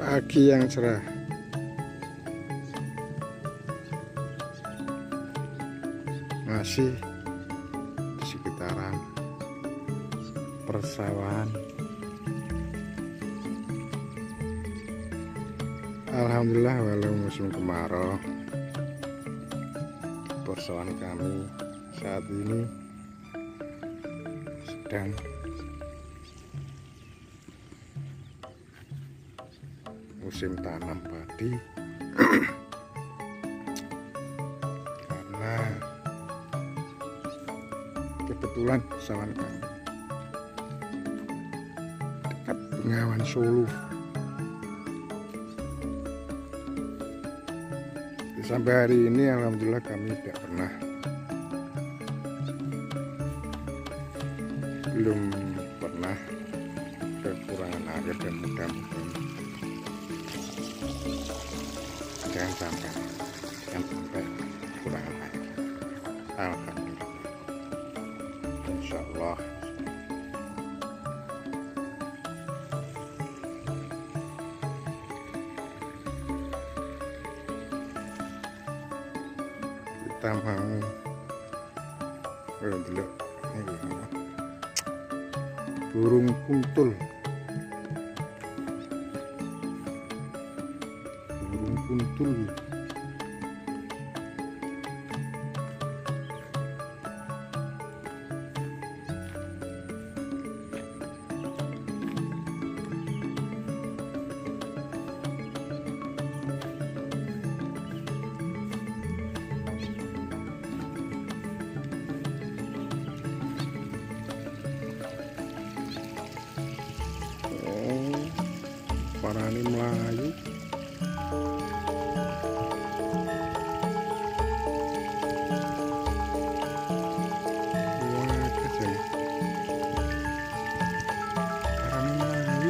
Pagi yang cerah. Masih di sekitaran persawahan. Alhamdulillah, walau musim kemarau, persawahan kami saat ini sedang musim tanam padi. Karena kebetulan sawan kami dekat Bengawan Solo. Sampai hari ini alhamdulillah kami belum pernah kekurangan air, dan mudah-mudahan jangan sampai kekurangan air. Alhamdulillah, insya Allah. Kita mau dulu burung kuntul. Parani Melayu. Wah, kecil. Parani Melayu.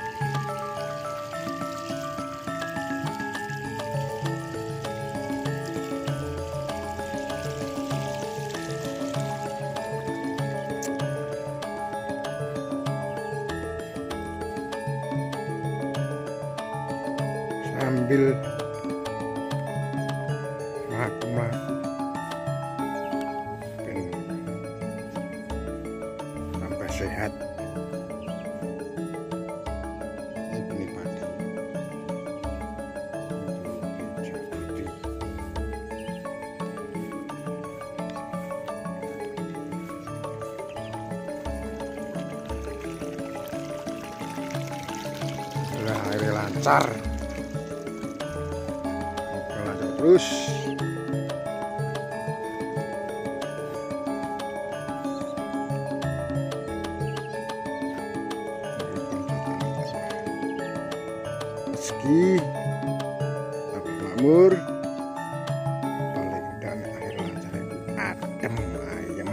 Sambil melaku-melaku sampai sehat. Ini padi air lancar. Terus meski makmur, paling dan air lancar itu adem ayem.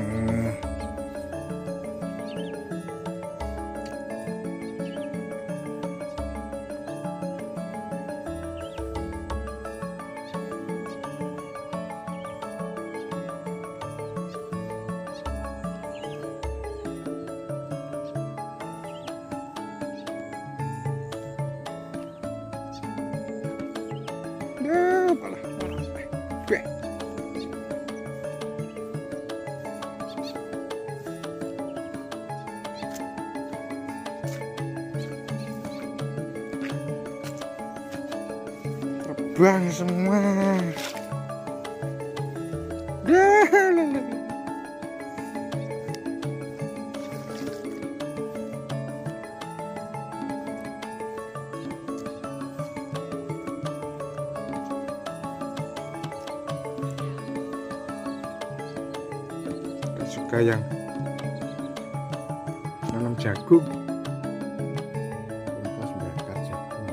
Terbang semua. Juga yang nanam jagung, kompas bakar jagung.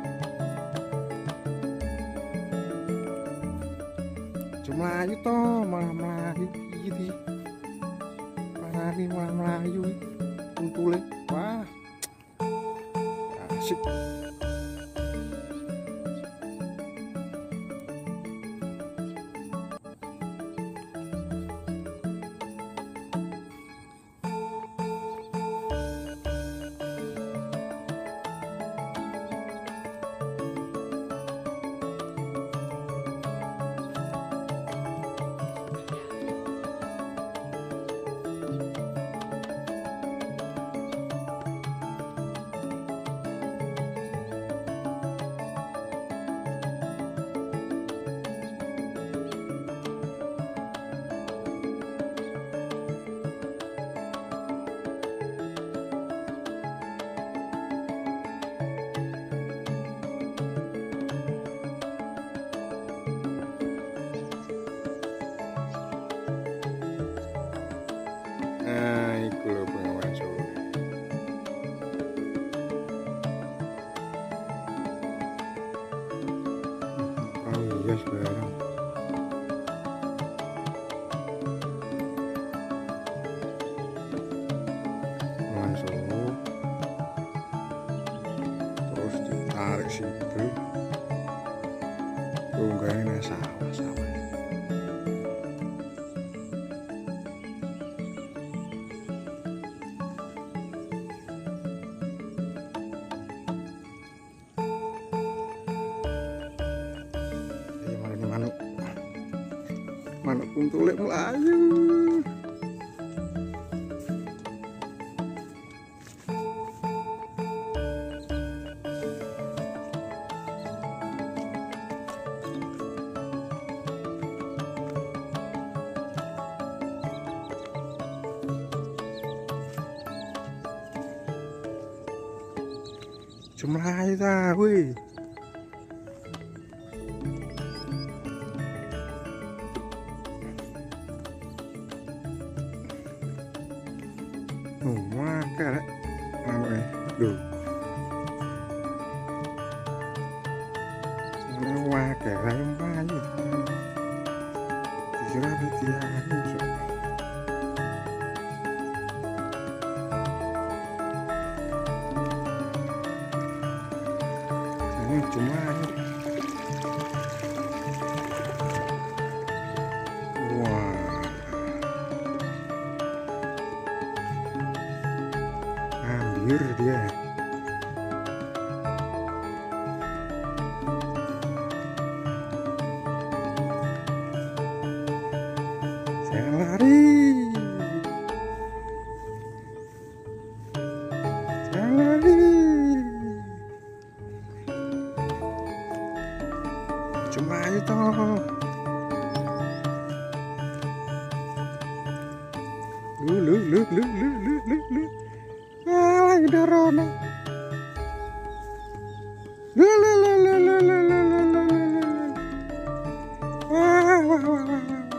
Cuma ayu toh, malah melayu gitu. Parani malah melayu kuntule. Wah, asik. hias barang. Langsung terus ditarik sibu tunggangnya sawah-sawah. Manuk kuntulek melayu. Melayu ta, weh. Oh, makan anu lho. Anu wae rayu mlayu. Dikira dianu sok. Ini cuma hampir dia. Jangan lari. Jangan lari. Cuma itu. Lu. Lagi dorong. Wah.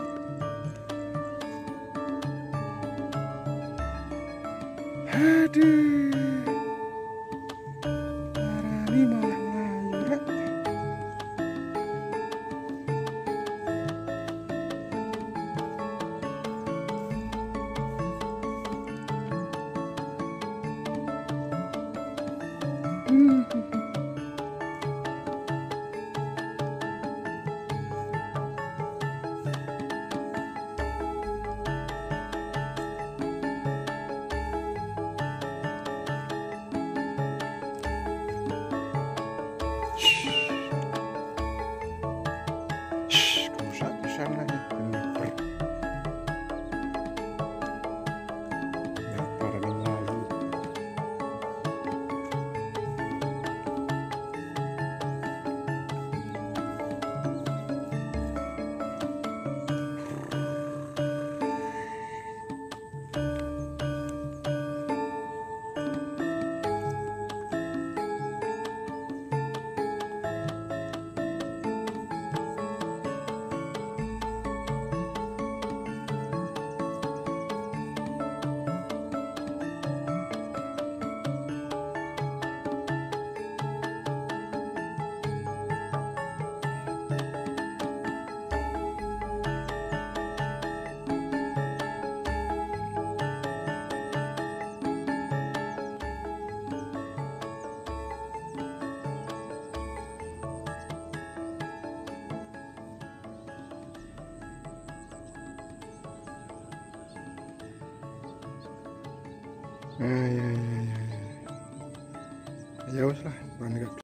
Aduh. Parani malah melayu. Bisa lagi bener. Ya, para lalu. Ya wes lah,